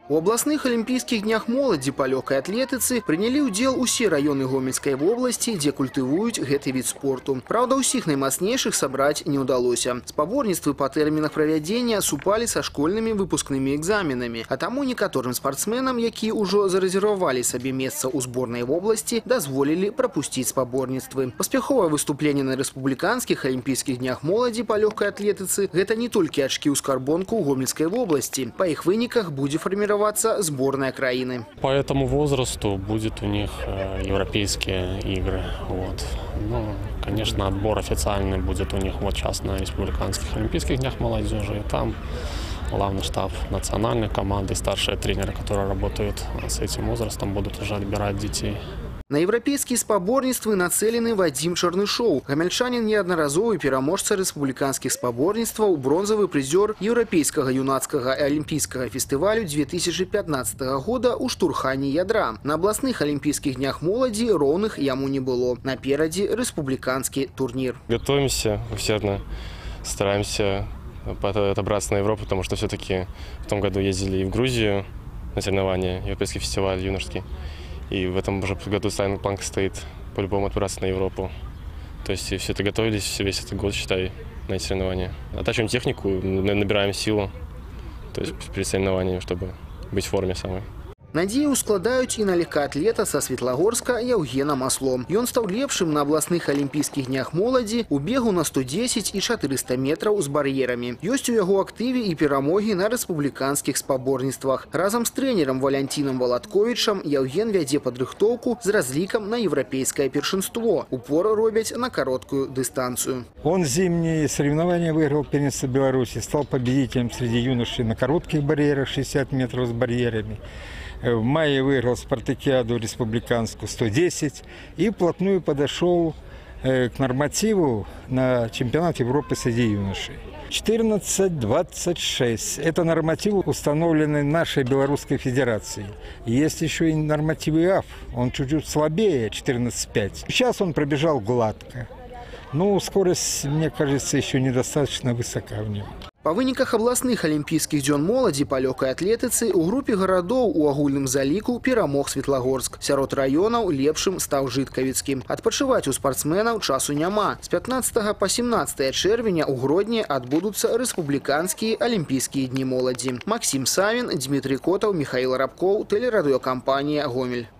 У областных олимпийских днях моладзі па лёгкай атлетыцы прынялі ўдзел усе раёны Гомельскай вобласці, дзе культывуюць гэты від спорту. Праўда, усіх наймацнейшых сабраць не ўдалося. Спаборніцтвы па тэрмінах правядзення супалі са школьнымі выпускнымі экзаменамі. А таму некаторым спартсменам, якія ўжо зарэзервавалі сабе месца ў зборнай вобласці, дазволілі прапусціць спаборніцтвы. Паспяховае выступленне на рэспубліканскіх алімпійскіх днях моладзі па лёгкай атлетыцы – гэта не толькі ачкі ў скарбонку ў Гомельскай вобласці. Па іх выніках будзе фарміравацца сборная краины. По этому возрасту будет у них европейские игры. Вот. Ну, конечно, отбор официальный будет у них вот сейчас на республиканских олимпийских днях молодежи. И там главный штаб национальной команды, старшие тренеры, которые работают с этим возрастом, будут уже отбирать детей. На европейские спаборніцтвы нацелены Вадим Чернышов. Гамельчанин неодноразовый пераможца республиканских спаборніцтваў, бронзовый призер Европейского юнацкого и олимпийского фестивалю 2015 года у штурханні ядра. На областных олимпийских днях моладзі роўных яму не было. Напереди республиканский турнир. Готовимся усердно, стараемся отобраться на Европу, потому что все-таки в том году ездили и в Грузию на соревнования, Европейский фестиваль юношеский. И в этом уже году ставим планка стоит по-любому отправиться на Европу. То есть все это готовились, весь этот год, считай, на эти соревнования. Оттачиваем технику, набираем силу, то есть перед соревнованиями, чтобы быть в форме самой. Надзею складаюць і на легкаатлета са Светлагорска Яўгена Масло. Ён стаў лепшым на абласных алімпійскіх днях моладзі ў бегу на 110 і 400 метраў з бар'ерамі. Ёсць у яго актыве і перамогі на рэспубліканскіх спаборніцтвах. Разам з трэнерам Валянцінам Валатковічам Яўген вядзе падрыхтоўку з разлікам на еўрапейскае першынство. Упор робяць на кароткую дистанцию. Он зимние соревнования выиграл первенство Беларуси, стал победителем среди юношей на коротких барьерах 60 метров с барьерами. В мае выиграл спартакиаду республиканскую 110 и вплотную подошел к нормативу на чемпионат Европы среди юношей. 14-26. Это нормативы, установленные нашей Белорусской Федерацией. Есть еще и нормативы АФ. Он чуть-чуть слабее, 14-5. Сейчас он пробежал гладко. Но скорость, мне кажется, еще недостаточно высока в нем. Па выніках абласных алімпійскіх дзён моладзі па лёгкай атлетыцы ў групе гарадоў у агульным заліку перамог Светлагорск. Сярод раёнаў лепшым стаў Жыткавіцкі. Адпачываць у спартсменаў часу няма. З 15 па 17 чэрвеня ў Гродні адбудуцца рэспубліканскія алімпійскія дні моладзі. Максим Савін, Дмитрий Котаў, Михаил Рабкоў, тэлерадыёкампанія «Гомель».